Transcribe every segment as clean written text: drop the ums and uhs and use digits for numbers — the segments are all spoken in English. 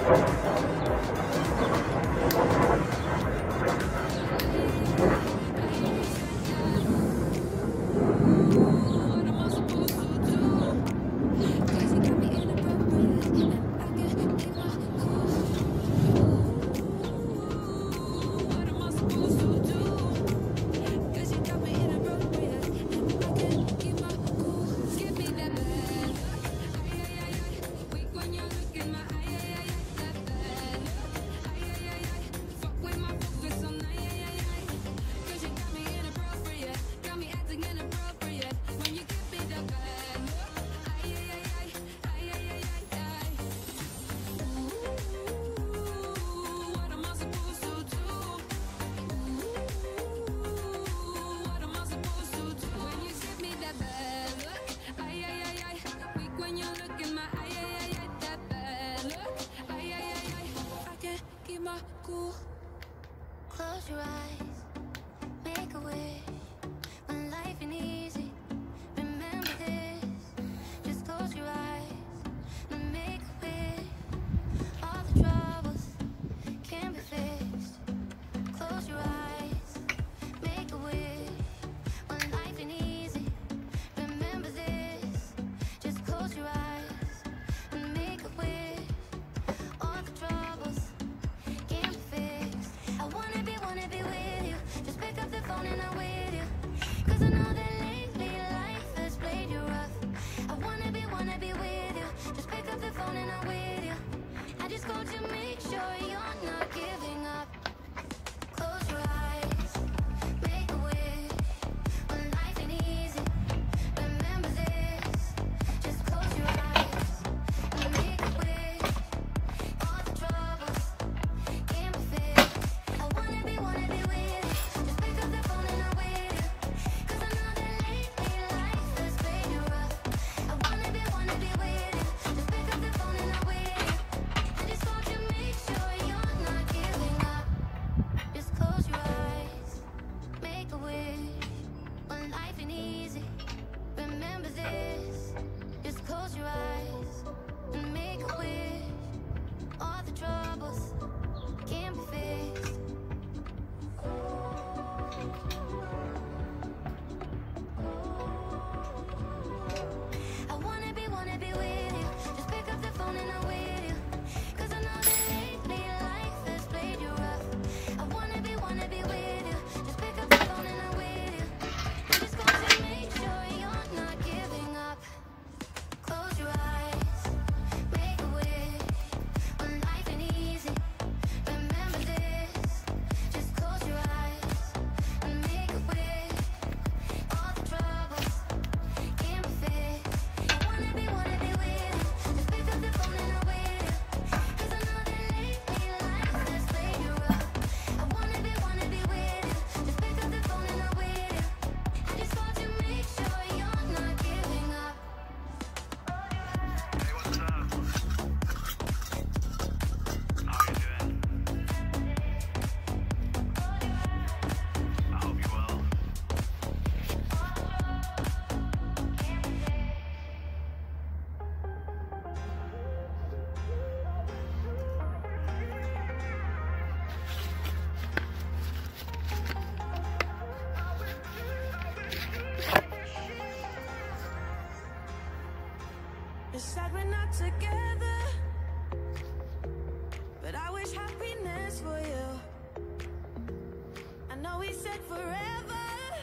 Close your eyes, make a wish. When life ain't easy, remember this. Just close your eyes and make a wish. All the troubles can be fixed. Close your eyes, make a wish. When life ain't easy, remember this. Just close your eyes and make a wish. All the troubles can be fixed. I wanna be with you. Just pick up the phone and I'm with you. 'Cause I know that lately life has played you rough. I wanna be with you. Just pick up the phone and I'm with you. I just called to make sure you're not giving up. Close your eyes, make a wish. When life ain't easy, remember this. Just close your eyes and make a wish. All the troubles can be fixed. I wanna be with you. Just pick up the phone and I'm with you. 'Cause I know that lately life has played you rough. I wanna be with you. Just pick up the phone and I'm with you. I just want to make sure you're not giving up. Just close your eyes, make a wish. When life ain't easy, remember this. Just close your eyes and make a wish. All the troubles can be fixed. I wanna be with you. Just pick up the phone and I'm with you. 'Cause I know that lately life has played you rough. I wanna be with you. Just pick up the phone and I'm with you. I just want to make sure you're not giving up. Close your eyes, make a wish. When life ain't easy, remember this. Just close your eyes and make a wish. All the troubles can be fixed. I wanna be with you. Just pick up the phone and I'm with you. 'Cause I know that lately life has played you rough. I wanna be with you. Just pick up the phone and I'm with you. I just want to make sure you're not giving up. Hey, what's up? How you doing? I hope you're well. It's sad we're not together, but I wish happiness for you. I know we said forever,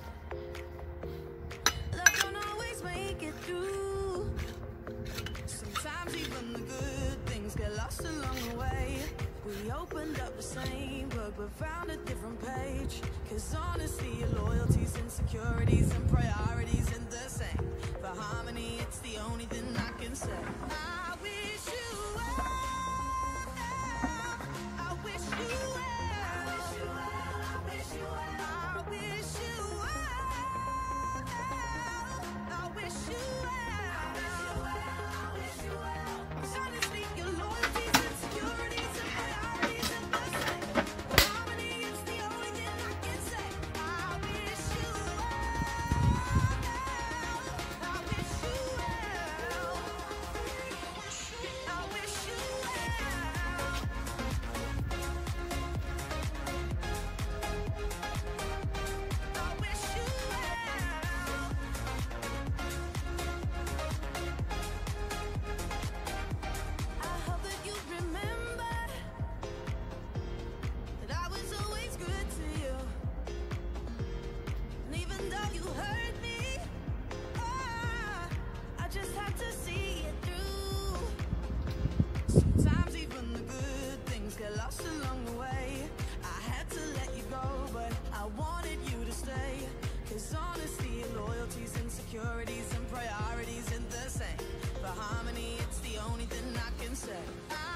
love don't always make it through. Sometimes even the good things get lost along the way. We opened up the same book but found a different page. 'Cause honestly, your loyalties, insecurities and priorities ain't the same. For harmony, it's the only thing I can say. I wish you well. I wish you well. I wish you well. I wish you well. I wish you well. I wish you well. I wish you well. 'Cause honestly, your loyalties, insecurities and priorities ain't the same. For harmony, it's the only thing I can say. I wish you well. I wish you well. Insecurities and priorities ain't the same. For harmony, it's the only thing I can say.